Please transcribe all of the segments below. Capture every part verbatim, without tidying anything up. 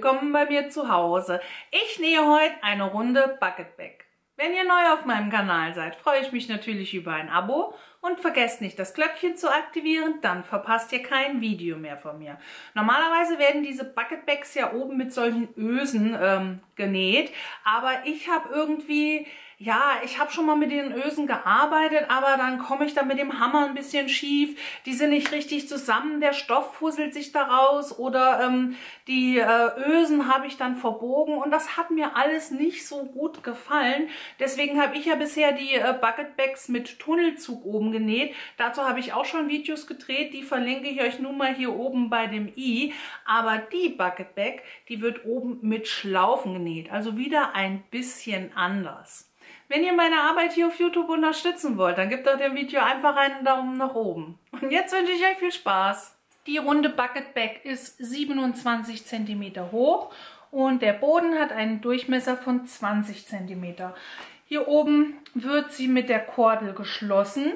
willkommen bei mir zu Hause. Ich nähe heute eine Runde Bucket Bag. Wenn ihr neu auf meinem Kanal seid, freue ich mich natürlich über ein Abo und vergesst nicht, das Glöckchen zu aktivieren, dann verpasst ihr kein Video mehr von mir. Normalerweise werden diese Bucket Bags ja oben mit solchen Ösen ähm, genäht, aber ich habe irgendwie... Ja, ich habe schon mal mit den Ösen gearbeitet, aber dann komme ich da mit dem Hammer ein bisschen schief. Die sind nicht richtig zusammen, der Stoff fusselt sich daraus oder ähm, die äh, Ösen habe ich dann verbogen und das hat mir alles nicht so gut gefallen. Deswegen habe ich ja bisher die äh, Bucket Bags mit Tunnelzug oben genäht. Dazu habe ich auch schon Videos gedreht, die verlinke ich euch nun mal hier oben bei dem i. Aber die Bucket Bag, die wird oben mit Schlaufen genäht, also wieder ein bisschen anders. Wenn ihr meine Arbeit hier auf YouTube unterstützen wollt, dann gebt doch dem Video einfach einen Daumen nach oben. Und jetzt wünsche ich euch viel Spaß. Die runde Bucket Bag ist siebenundzwanzig Zentimeter hoch und der Boden hat einen Durchmesser von zwanzig Zentimeter. Hier oben wird sie mit der Kordel geschlossen.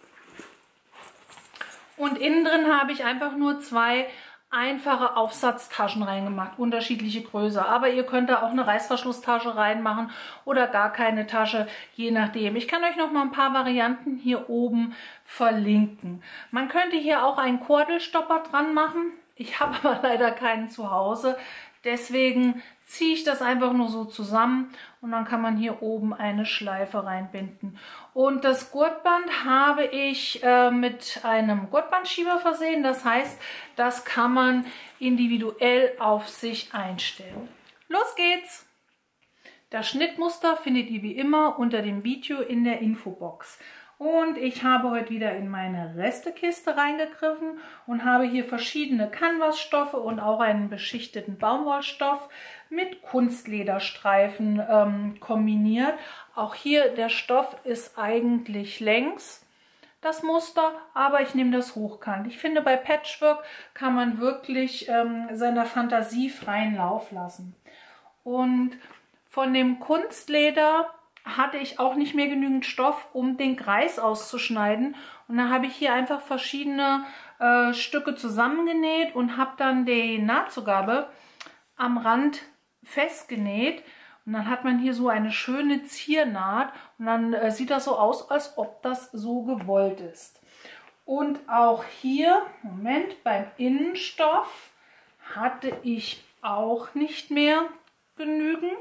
Und innen drin habe ich einfach nur zwei einfache Aufsatztaschen reingemacht, unterschiedliche Größe. Aber ihr könnt da auch eine Reißverschlusstasche reinmachen oder gar keine Tasche, je nachdem. Ich kann euch noch mal ein paar Varianten hier oben verlinken. Man könnte hier auch einen Kordelstopper dran machen. Ich habe aber leider keinen zu Hause. Deswegen ziehe ich das einfach nur so zusammen und dann kann man hier oben eine Schleife reinbinden. Und das Gurtband habe ich äh, mit einem Gurtbandschieber versehen. Das heißt, das kann man individuell auf sich einstellen. Los geht's! Das Schnittmuster findet ihr wie immer unter dem Video in der Infobox. Und ich habe heute wieder in meine Restekiste reingegriffen und habe hier verschiedene Canvasstoffe und auch einen beschichteten Baumwollstoff mit Kunstlederstreifen ähm, kombiniert. Auch hier der Stoff ist eigentlich längs, das Muster, aber ich nehme das hochkant. Ich finde, bei Patchwork kann man wirklich ähm, seiner Fantasie freien Lauf lassen. Und von dem Kunstleder hatte ich auch nicht mehr genügend Stoff, um den Kreis auszuschneiden. Und dann habe ich hier einfach verschiedene äh, Stücke zusammengenäht und habe dann die Nahtzugabe am Rand festgenäht. Und dann hat man hier so eine schöne Ziernaht und dann äh, sieht das so aus, als ob das so gewollt ist. Und auch hier, Moment, beim Innenstoff hatte ich auch nicht mehr genügend.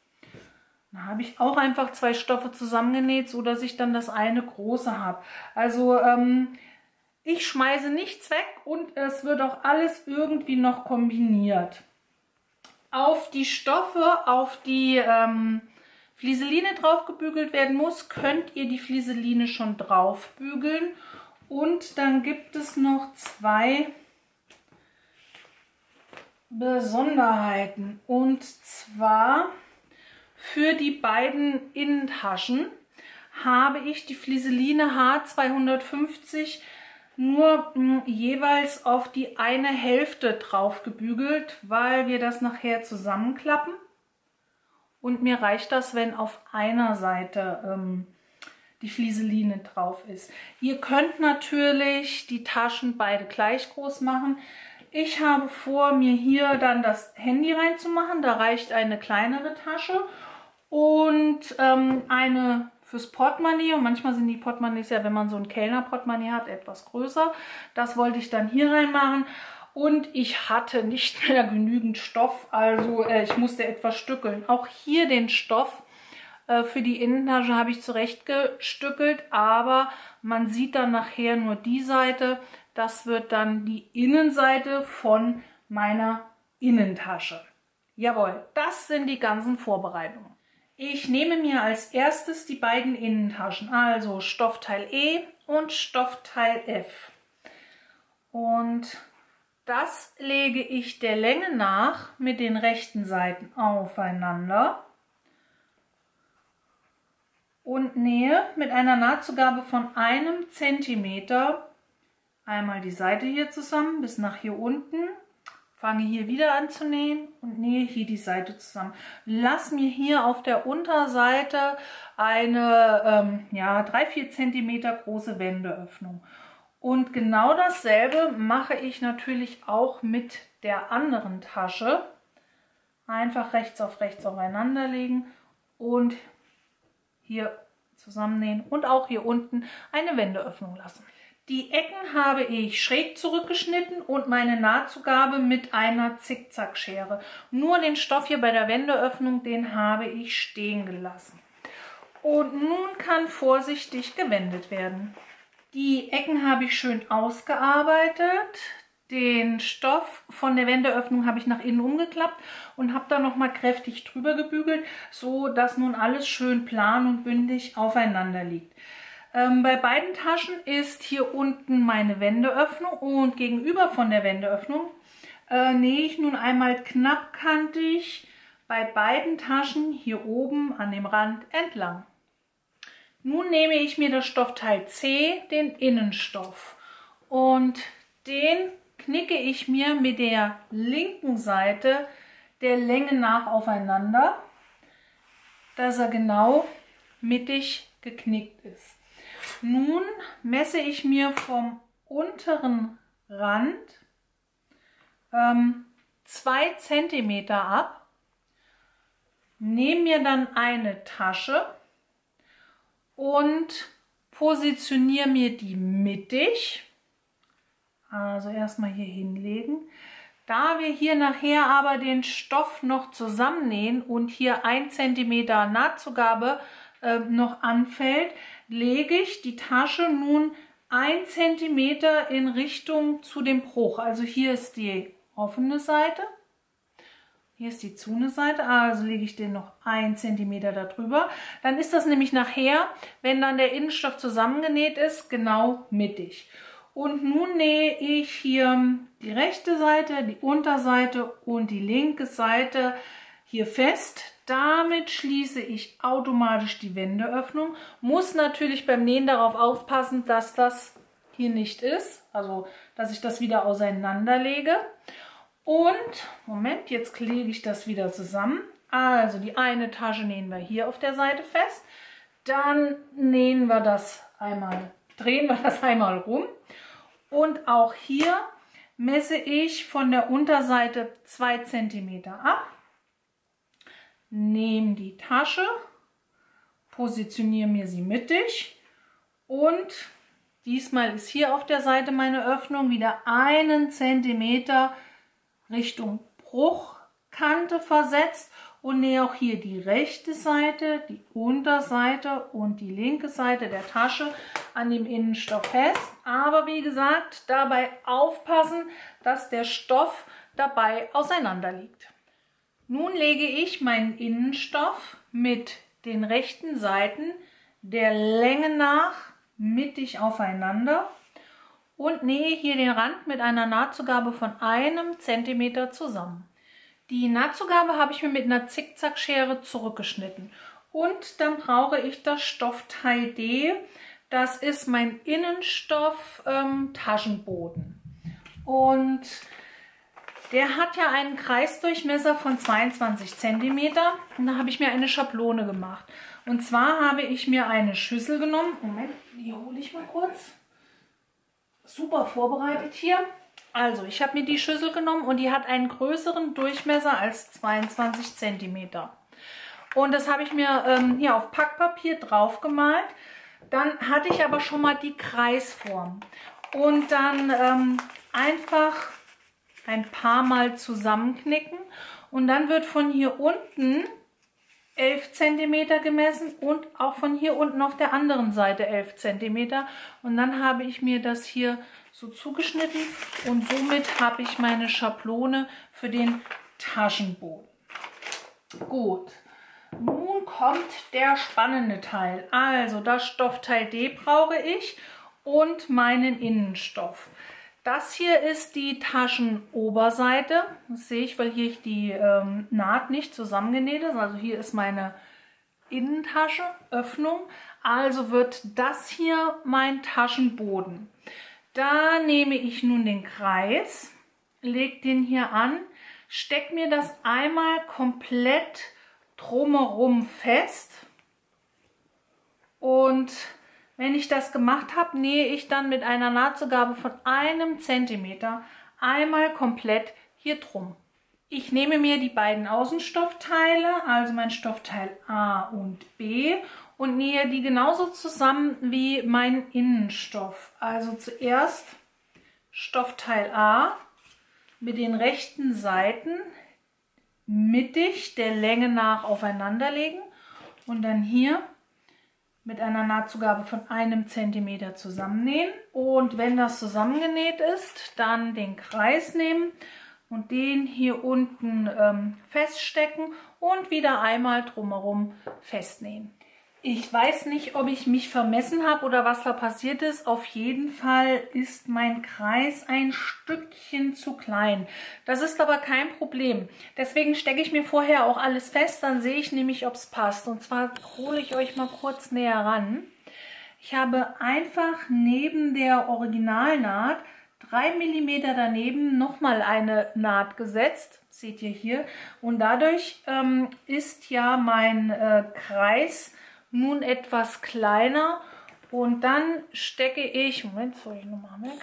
Da habe ich auch einfach zwei Stoffe zusammengenäht, so dass ich dann das eine große habe. Also ähm, ich schmeiße nichts weg und es wird auch alles irgendwie noch kombiniert. Auf die Stoffe, auf die ähm, Flieseline drauf gebügelt werden muss, könnt ihr die Flieseline schon drauf bügeln. Und dann gibt es noch zwei Besonderheiten. Und zwar... Für die beiden Innentaschen habe ich die Flieseline H zweihundertfünfzig nur mh, jeweils auf die eine Hälfte drauf gebügelt, weil wir das nachher zusammenklappen. Und mir reicht das, wenn auf einer Seite ähm, die Flieseline drauf ist. Ihr könnt natürlich die Taschen beide gleich groß machen. Ich habe vor, mir hier dann das Handy reinzumachen. Da reicht eine kleinere Tasche. Und ähm, eine fürs Portemonnaie. Und manchmal sind die Portemonnaies ja, wenn man so ein Kellner-Portemonnaie hat, etwas größer. Das wollte ich dann hier reinmachen. Und ich hatte nicht mehr genügend Stoff, also äh, ich musste etwas stückeln. Auch hier den Stoff äh, für die Innentasche habe ich zurechtgestückelt, aber man sieht dann nachher nur die Seite. Das wird dann die Innenseite von meiner Innentasche. Jawohl, das sind die ganzen Vorbereitungen. Ich nehme mir als erstes die beiden Innentaschen, also Stoffteil E und Stoffteil F. Und das lege ich der Länge nach mit den rechten Seiten aufeinander und nähe mit einer Nahtzugabe von einem Zentimeter einmal die Seite hier zusammen bis nach hier unten. Fange hier wieder an zu nähen und nähe hier die Seite zusammen. Lass mir hier auf der Unterseite eine ähm, ja, drei bis vier Zentimeter große Wendeöffnung. Und genau dasselbe mache ich natürlich auch mit der anderen Tasche. einfach rechts auf rechts aufeinander legen und hier zusammennähen und auch hier unten eine Wendeöffnung lassen. Die Ecken habe ich schräg zurückgeschnitten und meine Nahtzugabe mit einer Zickzackschere. Nur den Stoff hier bei der Wendeöffnung, den habe ich stehen gelassen. Und nun kann vorsichtig gewendet werden. Die Ecken habe ich schön ausgearbeitet. Den Stoff von der Wendeöffnung habe ich nach innen umgeklappt und habe da noch mal kräftig drüber gebügelt, so dass nun alles schön plan und bündig aufeinander liegt. Ähm, bei beiden Taschen ist hier unten meine Wendeöffnung und gegenüber von der Wendeöffnung äh, nähe ich nun einmal knappkantig bei beiden Taschen hier oben an dem Rand entlang. Nun nehme ich mir das Stoffteil C, den Innenstoff, und den knicke ich mir mit der linken Seite der Länge nach aufeinander, dass er genau mittig geknickt ist. Nun messe ich mir vom unteren Rand ähm, zwei Zentimeter ab, nehme mir dann eine Tasche und positioniere mir die mittig. Also erstmal hier hinlegen. Da wir hier nachher aber den Stoff noch zusammennähen und hier ein Zentimeter Nahtzugabe äh, noch anfällt, lege ich die Tasche nun ein Zentimeter in Richtung zu dem Bruch. Also hier ist die offene Seite, hier ist die zune Seite, also lege ich den noch ein Zentimeter darüber. Dann ist das nämlich nachher, wenn dann der Innenstoff zusammengenäht ist, genau mittig. Und nun nähe ich hier die rechte Seite, die Unterseite und die linke Seite hier fest. Damit schließe ich automatisch die Wendeöffnung. Muss natürlich beim Nähen darauf aufpassen, dass das hier nicht ist. Also, dass ich das wieder auseinanderlege. Und, Moment, jetzt lege ich das wieder zusammen. Also, die eine Tasche nähen wir hier auf der Seite fest. Dann nähen wir das einmal, drehen wir das einmal rum. Und auch hier messe ich von der Unterseite zwei Zentimeter ab, nehme die Tasche, positioniere mir sie mittig und diesmal ist hier auf der Seite meine Öffnung wieder einen Zentimeter Richtung Bruchkante versetzt und nähe auch hier die rechte Seite, die Unterseite und die linke Seite der Tasche an dem Innenstoff fest. Aber wie gesagt, dabei aufpassen, dass der Stoff dabei auseinander liegt. Nun lege ich meinen Innenstoff mit den rechten Seiten der Länge nach mittig aufeinander und nähe hier den Rand mit einer Nahtzugabe von einem Zentimeter zusammen. Die Nahtzugabe habe ich mir mit einer Zickzackschere zurückgeschnitten. Und dann brauche ich das Stoffteil D. Das ist mein Innenstoff ähm, Taschenboden. Und der hat ja einen Kreisdurchmesser von zweiundzwanzig Zentimeter. Und da habe ich mir eine Schablone gemacht. Und zwar habe ich mir eine Schüssel genommen. Moment, die hole ich mal kurz. Super vorbereitet hier. Also, ich habe mir die Schüssel genommen und die hat einen größeren Durchmesser als zweiundzwanzig Zentimeter. Und das habe ich mir ähm, hier auf Packpapier drauf gemalt. Dann hatte ich aber schon mal die Kreisform. Und dann ähm, einfach ein paar Mal zusammenknicken. Und dann wird von hier unten elf Zentimeter gemessen und auch von hier unten auf der anderen Seite elf Zentimeter. Und dann habe ich mir das hier so zugeschnitten und somit habe ich meine Schablone für den Taschenboden. Gut, nun kommt der spannende Teil. Also das Stoffteil D brauche ich und meinen Innenstoff. Das hier ist die Taschenoberseite. Das sehe ich, weil hier die ähm, Naht nicht zusammengenäht ist. Also hier ist meine Innentasche, Öffnung. Also wird das hier mein Taschenboden. Da nehme ich nun den Kreis, lege den hier an, stecke mir das einmal komplett drumherum fest und wenn ich das gemacht habe, nähe ich dann mit einer Nahtzugabe von einem Zentimeter einmal komplett hier drum. Ich nehme mir die beiden Außenstoffteile, also mein Stoffteil A und B, und nähe die genauso zusammen wie mein Innenstoff. Also zuerst Stoffteil A mit den rechten Seiten mittig der Länge nach aufeinander legen und dann hier mit einer Nahtzugabe von einem Zentimeter zusammennähen. Und wenn das zusammengenäht ist, dann den Kreis nehmen und den hier unten ähm, feststecken und wieder einmal drumherum festnähen. Ich weiß nicht, ob ich mich vermessen habe oder was da passiert ist. Auf jeden Fall ist mein Kreis ein Stückchen zu klein. Das ist aber kein Problem. Deswegen stecke ich mir vorher auch alles fest, dann sehe ich nämlich, ob es passt. Und zwar hole ich euch mal kurz näher ran. Ich habe einfach neben der Originalnaht drei Millimeter daneben nochmal eine Naht gesetzt. Seht ihr hier. Und dadurch ähm, ist ja mein äh, Kreis nun etwas kleiner und dann stecke ich, Moment, soll ich nochmal weg,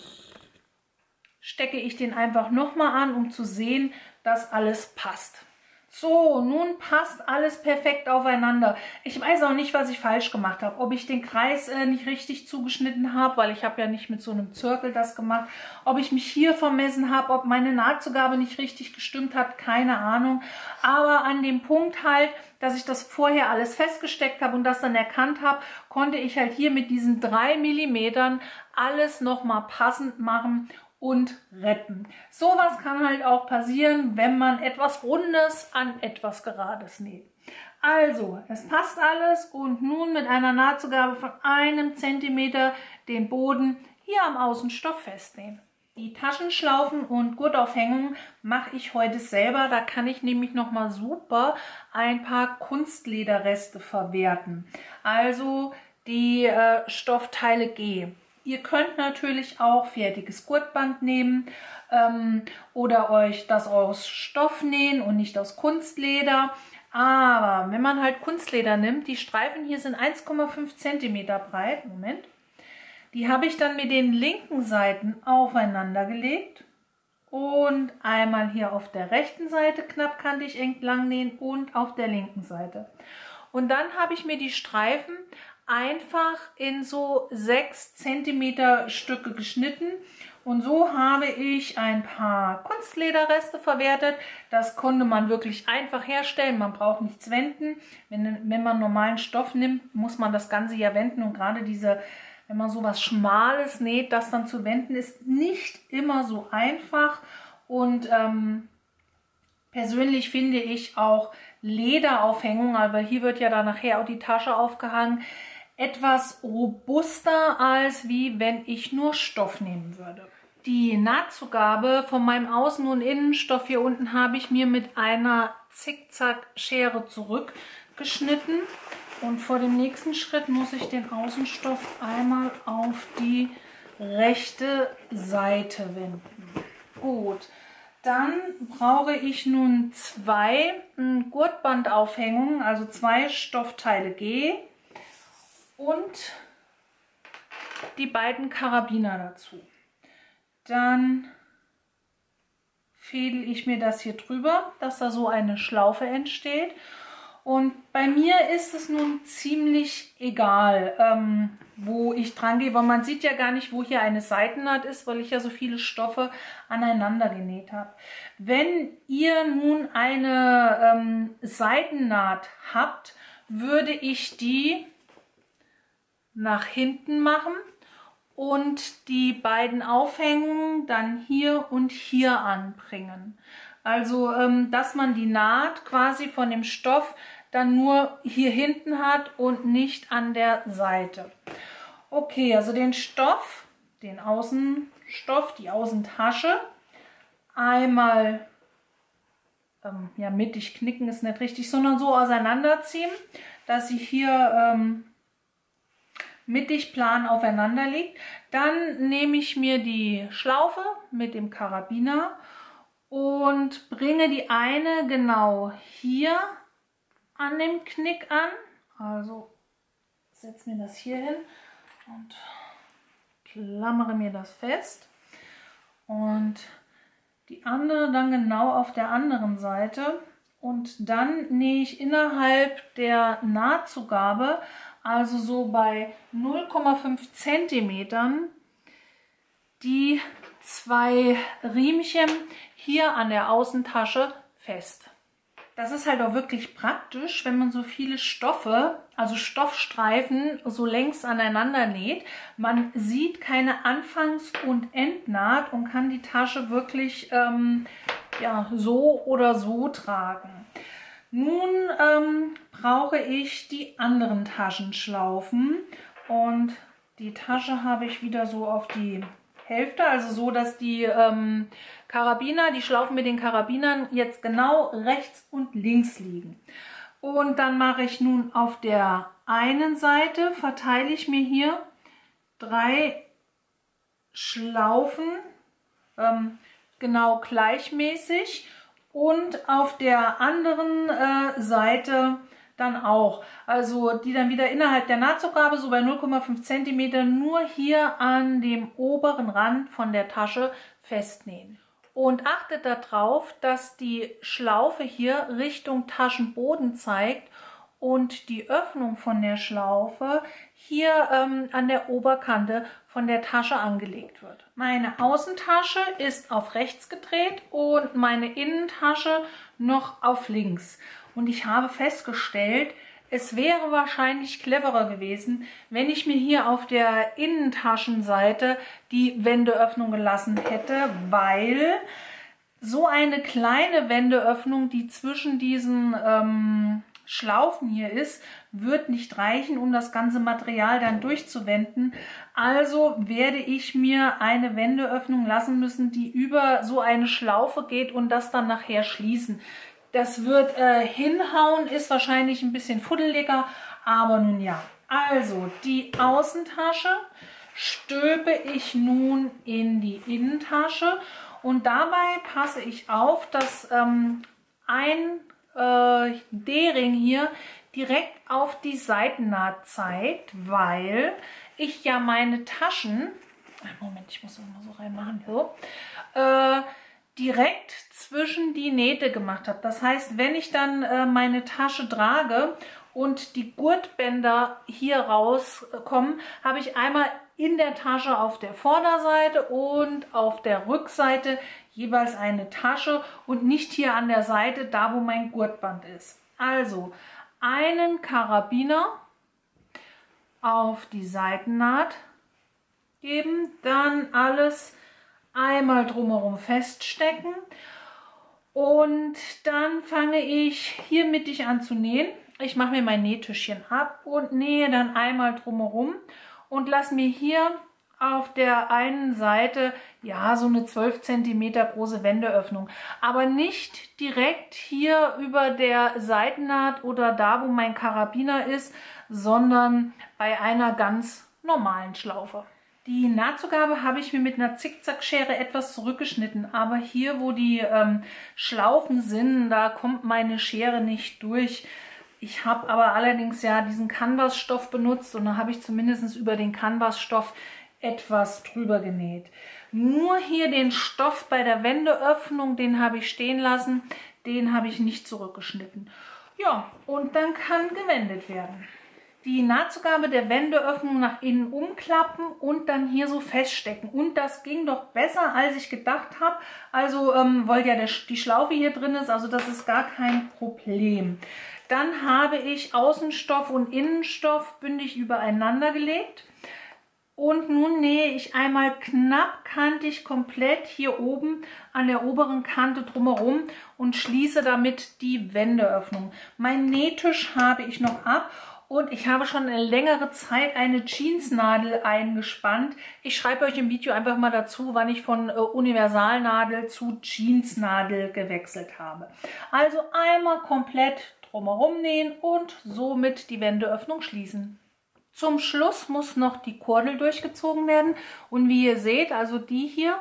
stecke ich den einfach nochmal an, um zu sehen, dass alles passt. So, nun passt alles perfekt aufeinander. Ich weiß auch nicht, was ich falsch gemacht habe. Ob ich den Kreis äh, nicht richtig zugeschnitten habe, weil ich habe ja nicht mit so einem Zirkel das gemacht. Ob ich mich hier vermessen habe, ob meine Nahtzugabe nicht richtig gestimmt hat, keine Ahnung. Aber an dem Punkt halt, dass ich das vorher alles festgesteckt habe und das dann erkannt habe, konnte ich halt hier mit diesen drei Millimetern alles nochmal passend machen und retten. Sowas kann halt auch passieren, wenn man etwas Rundes an etwas Gerades näht. Also, es passt alles und nun mit einer Nahtzugabe von einem Zentimeter den Boden hier am Außenstoff festnähen. Die Taschenschlaufen und Gurtaufhängungen mache ich heute selber. Da kann ich nämlich noch mal super ein paar Kunstlederreste verwerten. Also die äh, Stoffteile G. Ihr könnt natürlich auch fertiges Gurtband nehmen ähm, oder euch das aus Stoff nähen und nicht aus Kunstleder. Aber wenn man halt Kunstleder nimmt, die Streifen hier sind eins Komma fünf Zentimeter breit. Moment. Die habe ich dann mit den linken Seiten aufeinander gelegt und einmal hier auf der rechten Seite knappkantig entlang nähen und auf der linken Seite. Und dann habe ich mir die Streifen einfach in so sechs Zentimeter Stücke geschnitten und so habe ich ein paar Kunstlederreste verwertet. Das konnte man wirklich einfach herstellen, man braucht nichts wenden. Wenn, wenn man normalen Stoff nimmt, muss man das Ganze ja wenden und gerade diese, wenn man so was Schmales näht, das dann zu wenden, ist nicht immer so einfach und ähm, persönlich finde ich auch Lederaufhängung, aber hier wird ja dann nachher auch die Tasche aufgehangen, etwas robuster, als wie wenn ich nur Stoff nehmen würde. Die Nahtzugabe von meinem Außen- und Innenstoff hier unten habe ich mir mit einer Zickzack-Schere zurückgeschnitten. Und vor dem nächsten Schritt muss ich den Außenstoff einmal auf die rechte Seite wenden. Gut, dann brauche ich nun zwei Gurtbandaufhängungen, also zwei Stoffteile G. Und die beiden Karabiner dazu. Dann fädel ich mir das hier drüber, dass da so eine Schlaufe entsteht. Und bei mir ist es nun ziemlich egal, ähm, wo ich dran gehe, weil man sieht ja gar nicht, wo hier eine Seitennaht ist, weil ich ja so viele Stoffe aneinander genäht habe. Wenn ihr nun eine ähm, Seitennaht habt, würde ich die nach hinten machen und die beiden Aufhängungen dann hier und hier anbringen. Also, ähm, dass man die Naht quasi von dem Stoff dann nur hier hinten hat und nicht an der Seite. Okay, also den Stoff, den Außenstoff, die Außentasche, einmal ähm, ja, mittig knicken ist nicht richtig, sondern so auseinanderziehen, dass sie hier ähm, mittig plan aufeinander liegt. Dann nehme ich mir die Schlaufe mit dem Karabiner und bringe die eine genau hier an dem Knick an. Also setze mir das hier hin und klammere mir das fest. Und die andere dann genau auf der anderen Seite und dann nähe ich innerhalb der Nahtzugabe, also so bei null Komma fünf Zentimetern, die zwei Riemchen hier an der Außentasche fest. Das ist halt auch wirklich praktisch, wenn man so viele Stoffe, also Stoffstreifen, so längs aneinander näht. Man sieht keine Anfangs- und Endnaht und kann die Tasche wirklich ähm, ja, so oder so tragen. Nun ähm, brauche ich die anderen Taschenschlaufen und die Tasche habe ich wieder so auf die Hälfte, also so, dass die ähm, Karabiner, die Schlaufen mit den Karabinern jetzt genau rechts und links liegen. Und dann mache ich nun auf der einen Seite, verteile ich mir hier drei Schlaufen ähm, genau gleichmäßig und auf der anderen äh, Seite dann auch. Also die dann wieder innerhalb der Nahtzugabe, so bei null Komma fünf Zentimeter, nur hier an dem oberen Rand von der Tasche festnähen. Und achtet darauf, dass die Schlaufe hier Richtung Taschenboden zeigt und die Öffnung von der Schlaufe hier ähm, an der Oberkante von der Tasche angelegt wird. Meine Außentasche ist auf rechts gedreht und meine Innentasche noch auf links. Und ich habe festgestellt, es wäre wahrscheinlich cleverer gewesen, wenn ich mir hier auf der Innentaschenseite die Wendeöffnung gelassen hätte, weil so eine kleine Wendeöffnung, die zwischen diesen ähm, Schlaufen hier ist, wird nicht reichen, um das ganze Material dann durchzuwenden. Also werde ich mir eine Wendeöffnung lassen müssen, die über so eine Schlaufe geht und das dann nachher schließen. Das wird äh, hinhauen, ist wahrscheinlich ein bisschen fuddeliger, aber nun ja. Also die Außentasche stülpe ich nun in die Innentasche und dabei passe ich auf, dass ähm, ein äh, D-Ring hier direkt auf die Seitennaht zeigt, weil ich ja meine Taschen, Moment, ich muss das mal so reinmachen, so, äh, direkt zwischen die Nähte gemacht habe. Das heißt, wenn ich dann äh, meine Tasche trage und die Gurtbänder hier rauskommen, habe ich einmal in der Tasche auf der Vorderseite und auf der Rückseite jeweils eine Tasche und nicht hier an der Seite, da wo mein Gurtband ist. Also einen Karabiner auf die Seitennaht geben, dann alles einmal drumherum feststecken und dann fange ich hier mittig an zu nähen. Ich mache mir mein Nähtischchen ab und nähe dann einmal drumherum und lasse mir hier auf der einen Seite ja so eine zwölf Zentimeter große Wendeöffnung, aber nicht direkt hier über der Seitennaht oder da, wo mein Karabiner ist, sondern bei einer ganz normalen Schlaufe. Die Nahtzugabe habe ich mir mit einer Zickzackschere etwas zurückgeschnitten, aber hier, wo die ähm, Schlaufen sind, da kommt meine Schere nicht durch. Ich habe aber allerdings ja diesen Canvas-Stoff benutzt und da habe ich zumindest über den Canvas-Stoff etwas drüber genäht. Nur hier den Stoff bei der Wendeöffnung, den habe ich stehen lassen, den habe ich nicht zurückgeschnitten. Ja, und dann kann gewendet werden. Die Nahtzugabe der Wendeöffnung nach innen umklappen und dann hier so feststecken. Und das ging doch besser, als ich gedacht habe. Also, ähm, weil ja der, die Schlaufe hier drin ist, also das ist gar kein Problem. Dann habe ich Außenstoff und Innenstoff bündig übereinander gelegt. Und nun nähe ich einmal knappkantig komplett hier oben an der oberen Kante drumherum und schließe damit die Wendeöffnung. Mein Nähtisch habe ich noch ab. Und ich habe schon eine längere Zeit eine Jeansnadel eingespannt. Ich schreibe euch im Video einfach mal dazu, wann ich von äh, Universalnadel zu Jeansnadel gewechselt habe. Also einmal komplett drumherum nähen und somit die Wendeöffnung schließen. Zum Schluss muss noch die Kordel durchgezogen werden. Und wie ihr seht, also die hier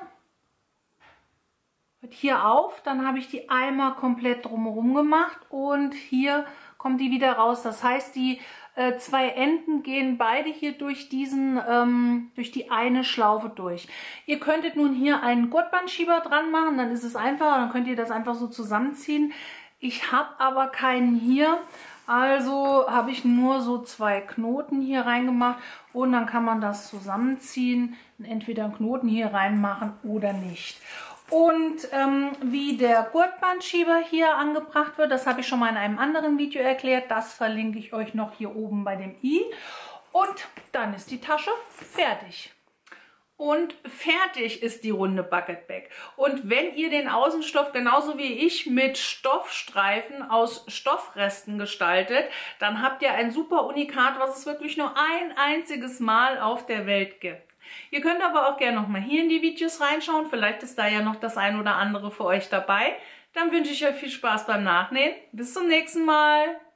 hört hier auf. Dann habe ich die einmal komplett drumherum gemacht und hier kommt die wieder raus. Das heißt, die Äh, zwei Enden gehen beide hier durch diesen, ähm, durch die eine Schlaufe durch. Ihr könntet nun hier einen Gurtbandschieber dran machen, dann ist es einfacher, dann könnt ihr das einfach so zusammenziehen. Ich habe aber keinen hier, also habe ich nur so zwei Knoten hier reingemacht und dann kann man das zusammenziehen, entweder einen Knoten hier reinmachen oder nicht. Und ähm, wie der Gurtbandschieber hier angebracht wird, das habe ich schon mal in einem anderen Video erklärt. Das verlinke ich euch noch hier oben bei dem i. Und dann ist die Tasche fertig. Und fertig ist die runde Bucket Bag. Und wenn ihr den Außenstoff genauso wie ich mit Stoffstreifen aus Stoffresten gestaltet, dann habt ihr ein super Unikat, was es wirklich nur ein einziges Mal auf der Welt gibt. Ihr könnt aber auch gerne noch mal hier in die Videos reinschauen. Vielleicht ist da ja noch das ein oder andere für euch dabei. Dann wünsche ich euch viel Spaß beim Nachnähen. Bis zum nächsten Mal.